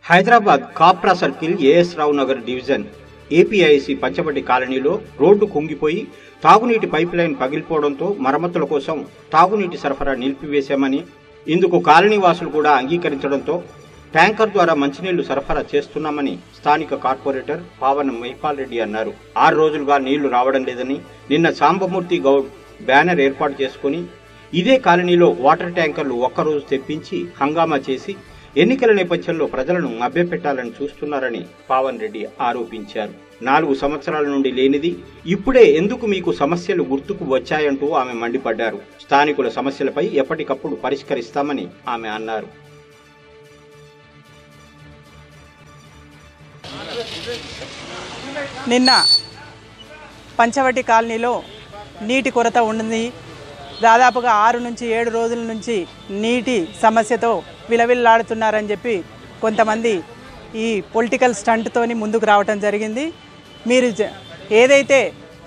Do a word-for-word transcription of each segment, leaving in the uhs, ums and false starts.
Hyderabad Kapra circle AS Rao Nagar division APIC Panchavati కాలనీలో road కుంగిపోయి తాగునీటి pipe line పగిలిపోవడంతో మరమ్మతుల కోసం తాగునీటి సరఫరా నిలిపివేశామని, ఇందుకు కాలనీ వాసులు కూడా అంగీకరించడంతో ట్యాంకర్ ద్వారా మంచినీళ్లు సరఫరా చేస్తున్నామని స్థానిక కార్పొరేటర్ పావన మైపాల్ రెడ్డి అన్నారు. ఆరు రోజులుగా నీళ్లు రావడం లేదని నిన్న సాంబమూర్తి గౌడ్ బ్యానర్ ఏర్పాటు చేసుకుని ఇదే కాలనీలో వాటర్ ట్యాంకర్లు ఒక్కరోజు తెప్పించి హంగామా చేసి ఎన్నికల నేపథ్యంలో ప్రజలను మభ్యపెట్టాలని చూస్తున్నారని పావన్ రెడ్డి ఆరోపించారు. నాలుగు సంవత్సరాల నుండి లేనిది ఇప్పుడే ఎందుకు మీకు సమస్యలు గుర్తుకు వచ్చాయంటూ ఆమె మండిపడ్డారు. స్థానికుల సమస్యలపై ఎప్పటికప్పుడు పరిష్కరిస్తామని ఆమె అన్నారు. నిన్న పంచవటి కాలనీలో నీటి కొరత ఉంది. దాదాపుగా ఆరు నుంచి ఏడు రోజుల నుంచి నీటి సమస్యతో విలవిల్లాడుతున్నారని చెప్పి కొంతమంది ఈ పొలిటికల్ స్టంట్తోని ముందుకు రావటం జరిగింది. మీరు ఏదైతే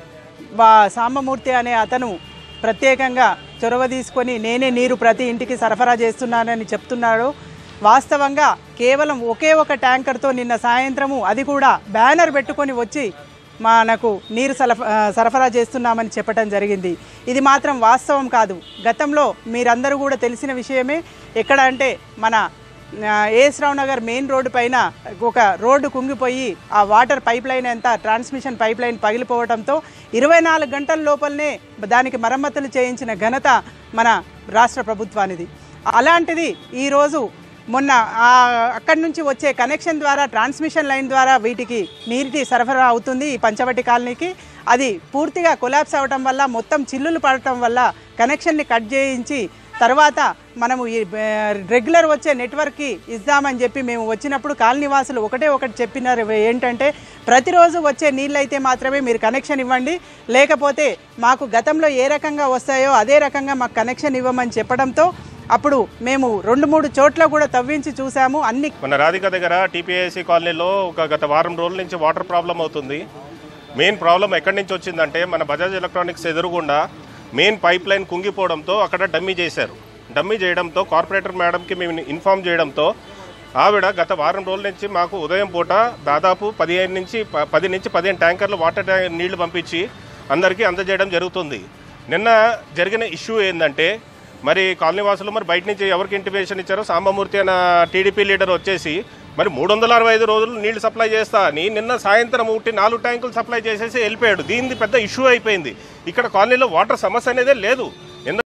వా సాంబమూర్తి అనే అతను ప్రత్యేకంగా చొరవ తీసుకొని నేనే నీరు ప్రతి ఇంటికి సరఫరా చేస్తున్నానని చెప్తున్నాడో, వాస్తవంగా కేవలం ఒకే ఒక ట్యాంకర్తో నిన్న సాయంత్రము అది కూడా బ్యానర్ పెట్టుకొని వచ్చి మనకు నీరు సరఫరా చేస్తున్నామని చెప్పడం జరిగింది. ఇది మాత్రం వాస్తవం కాదు. గతంలో మీరందరూ కూడా తెలిసిన విషయమే. ఎక్కడ అంటే మన AS Rao Nagar main road పైన ఒక రోడ్డు కుంగిపోయి ఆ వాటర్ పైప్ లైన్ అంతా ట్రాన్స్మిషన్ పైప్ లైన్ పగిలిపోవడంతో ఇరవై నాలుగు గంటల లోపలనే దానికి మరమ్మతులు చేయించిన ఘనత మన రాష్ట్ర ప్రభుత్వానిది. అలాంటిది ఈరోజు మొన్న అక్కడి నుంచి వచ్చే కనెక్షన్ ద్వారా ట్రాన్స్మిషన్ లైన్ ద్వారా వీటికి నీటి సరఫరా అవుతుంది ఈ పంచవటి కాలనీకి. అది పూర్తిగా కొలాప్స్ అవ్వటం వల్ల, మొత్తం చిల్లులు పడటం వల్ల కనెక్షన్ని కట్ చేయించి తర్వాత మనము ఈ రెగ్యులర్ వచ్చే నెట్వర్క్కి ఇద్దామని చెప్పి మేము వచ్చినప్పుడు కాలనీవాసులు ఒకటే ఒకటి చెప్పినారు, ఏంటంటే ప్రతిరోజు వచ్చే నీళ్ళైతే మాత్రమే మీరు కనెక్షన్ ఇవ్వండి, లేకపోతే మాకు గతంలో ఏ రకంగా వస్తాయో అదే రకంగా మాకు కనెక్షన్ ఇవ్వమని చెప్పడంతో అప్పుడు మేము రెండు మూడు చోట్ల కూడా తవ్వించి చూసాము. అన్ని మన రాధిక దగ్గర టీపీఐసి కాలనీలో ఒక గత వారం రోజుల నుంచి వాటర్ ప్రాబ్లం అవుతుంది. మెయిన్ ప్రాబ్లం ఎక్కడి నుంచి వచ్చిందంటే మన బజాజ్ ఎలక్ట్రానిక్స్ ఎదురుగుండా మెయిన్ పైప్ లైన్ కుంగిపోవడంతో అక్కడ డమ్మీ చేశారు. డమ్మీ చేయడంతో కార్పొరేటర్ మేడంకి మేము ఇన్ఫామ్ చేయడంతో ఆవిడ గత వారం రోజుల నుంచి మాకు ఉదయం పూట దాదాపు పదిహేను నుంచి పది నుంచి పదిహేను ట్యాంకర్లు వాటర్ ట్యాంక్ నీళ్లు పంపించి అందరికీ అందజేయడం జరుగుతుంది. నిన్న జరిగిన ఇష్యూ ఏంటంటే మరి కాలనీ వాసులు మరి బయట నుంచి ఎవరికి ఇంటిమేషన్ ఇచ్చారో సాంబమూర్తి అన్న టీడీపీ లీడర్ వచ్చేసి మరి మూడు వందల అరవై ఐదు రోజులు నీళ్లు సప్లై చేస్తా అని నిన్న సాయంత్రం ఒకటి నాలుగు ట్యాంకులు సప్లై చేసేసి వెళ్ళిపోయాడు. దీనిది పెద్ద ఇష్యూ అయిపోయింది. ఇక్కడ కాలనీలో వాటర్ సమస్య అనేదే లేదు.